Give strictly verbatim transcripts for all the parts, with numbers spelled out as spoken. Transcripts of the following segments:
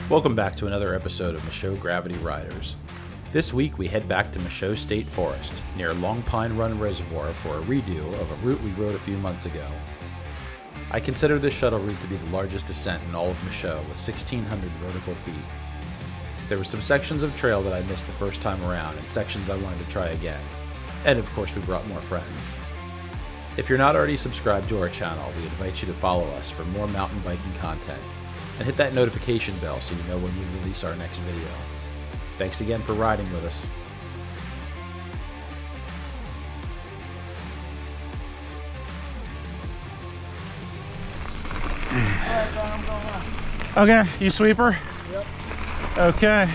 Welcome back to another episode of Michaux Gravity Riders. This week we head back to Michaux State Forest, near Long Pine Run Reservoir for a redo of a route we rode a few months ago. I consider this shuttle route to be the largest descent in all of Michaux, with sixteen hundred vertical feet. There were some sections of trail that I missed the first time around, and sections I wanted to try again. And of course we brought more friends. If you're not already subscribed to our channel, we invite you to follow us for more mountain biking content, and hit that notification bell so you know when we release our next video. Thanks again for riding with us. Okay, you sweeper? Yep. Okay.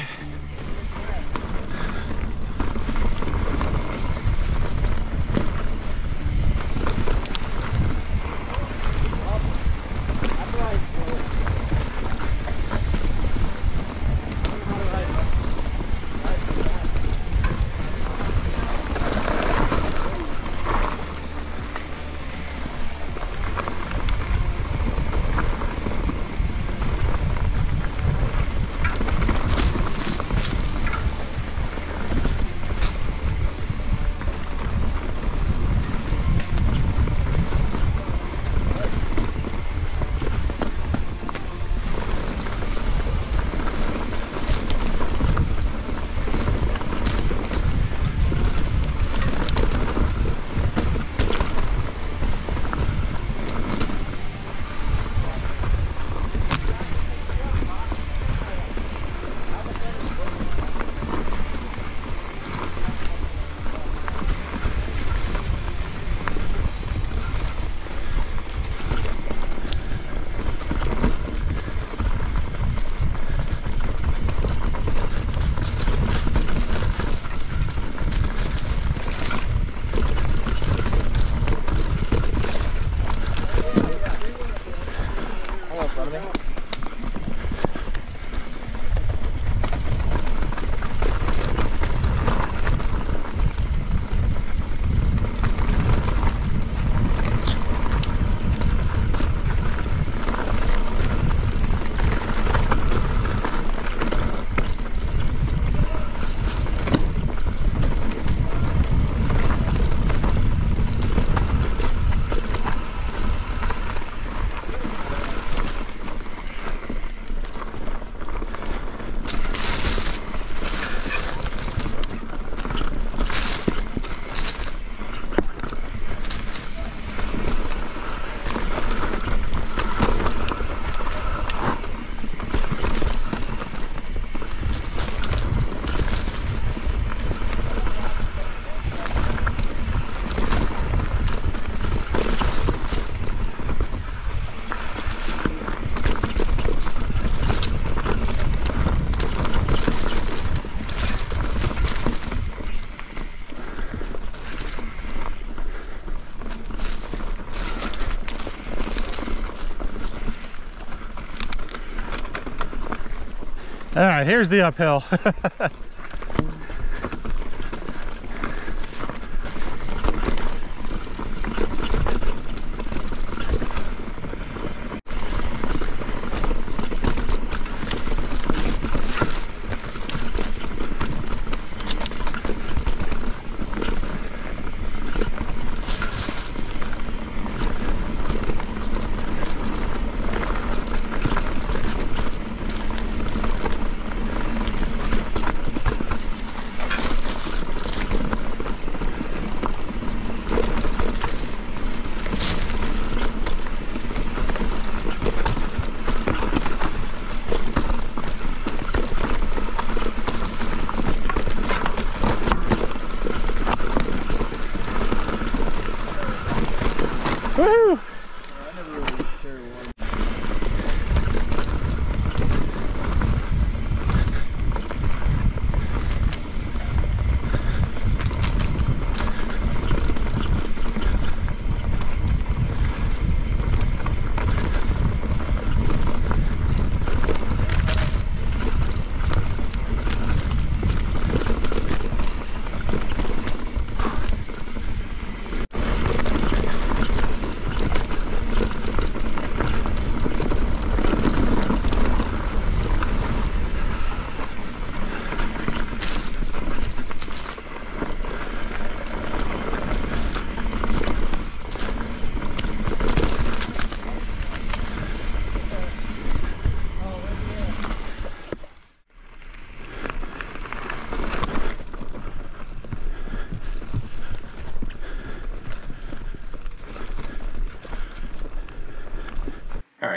All right, here's the uphill.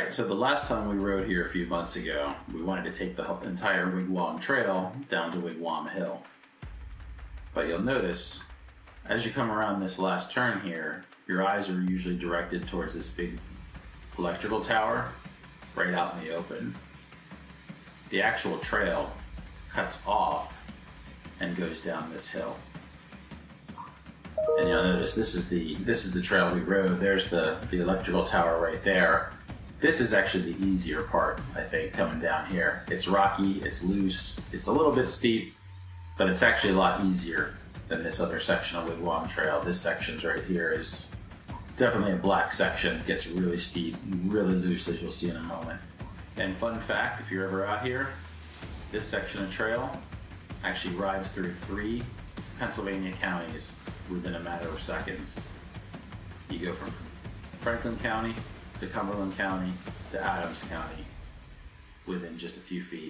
Alright, so the last time we rode here a few months ago, we wanted to take the whole entire Wigwam Trail down to Wigwam Hill. But you'll notice, as you come around this last turn here, your eyes are usually directed towards this big electrical tower right out in the open. The actual trail cuts off and goes down this hill. And you'll notice this is the this is the trail we rode. There's the, the electrical tower right there. This is actually the easier part, I think, coming down here. It's rocky, it's loose, it's a little bit steep, but it's actually a lot easier than this other section of Wigwam Trail. This section's right here is definitely a black section. It gets really steep, really loose, as you'll see in a moment. And fun fact, if you're ever out here, this section of trail actually rides through three Pennsylvania counties within a matter of seconds. You go from Franklin County to Cumberland County to Adams County within just a few feet.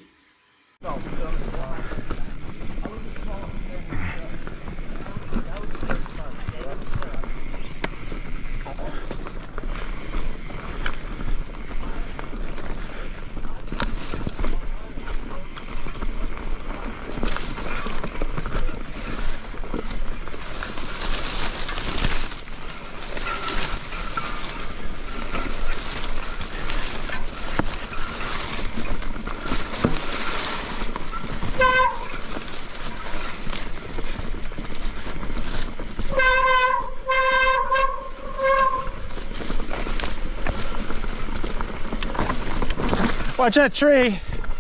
Watch that tree.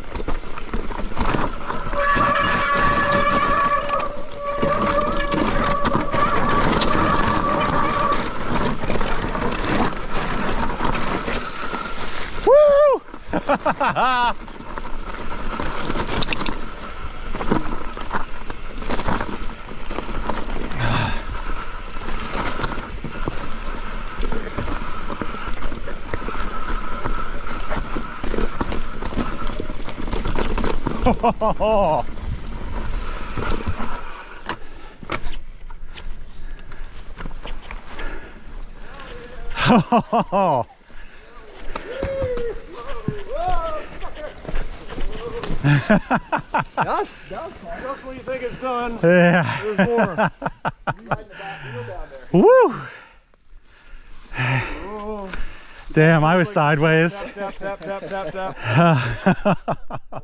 Woo! Oh, oh. That's, that's, that's what you think it's done. Yeah. There's more. Right in the back wheel down there. Woo! Oh. Damn, I was sideways. Tap, tap, tap, tap, tap, tap.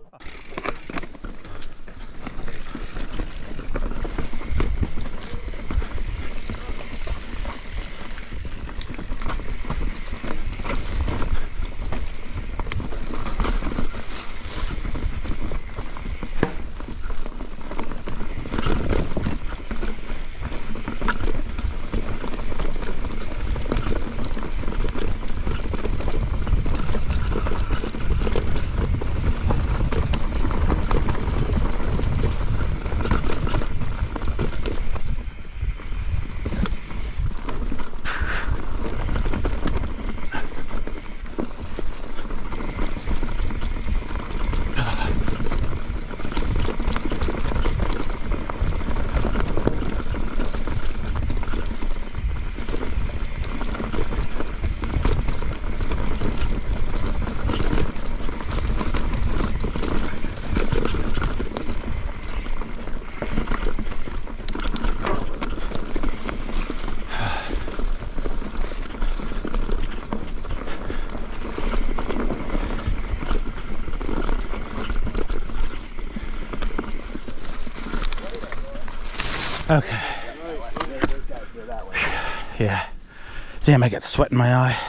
Okay. Yeah. Damn, I got sweat in my eye.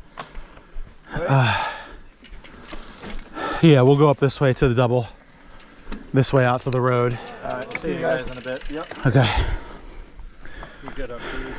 Uh, yeah, we'll go up this way to the double. This way out to the road. Alright, see you guys in a bit. Yep. Okay. You get up here.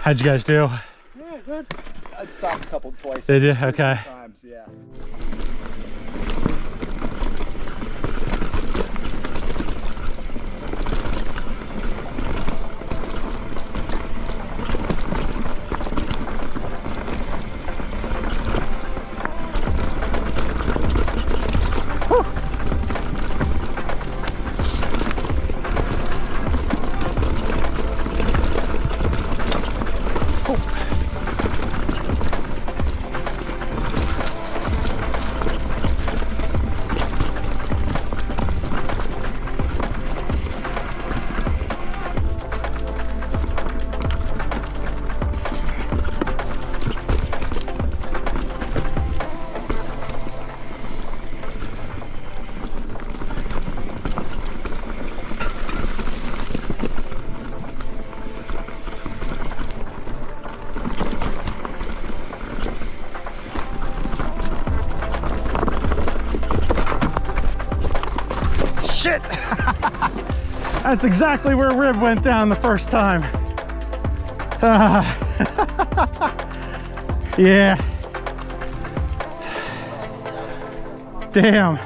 How'd you guys do? Yeah, good. I'd stopped a couple twice. Did you? Okay. Times, yeah. Shit! That's exactly where Rib went down the first time. Uh, yeah. Damn.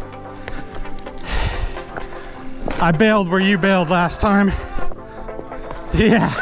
I bailed where you bailed last time. Yeah.